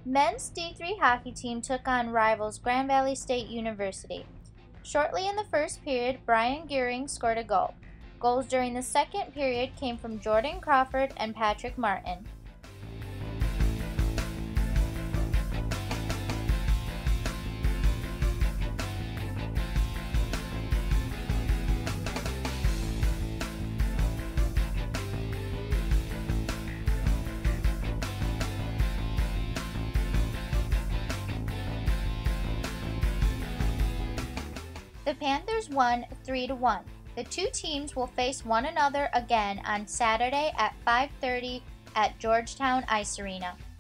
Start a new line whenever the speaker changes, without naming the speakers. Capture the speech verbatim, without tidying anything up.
Men's D three hockey team took on rivals Grand Valley State University. Shortly in the first period, Bryon Guerin scored a goal. Goals during the second period came from Jordan Crawford and Patrick Martin. The Panthers won three to one. The two teams will face one another again on Saturday at five thirty at Georgetown Ice Arena.